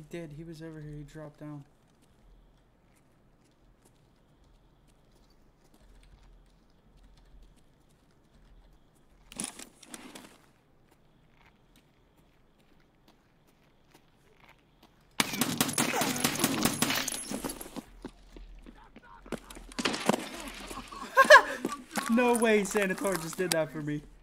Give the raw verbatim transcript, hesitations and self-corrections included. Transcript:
did. He was over here. He dropped down. No way Sanitar just did that for me.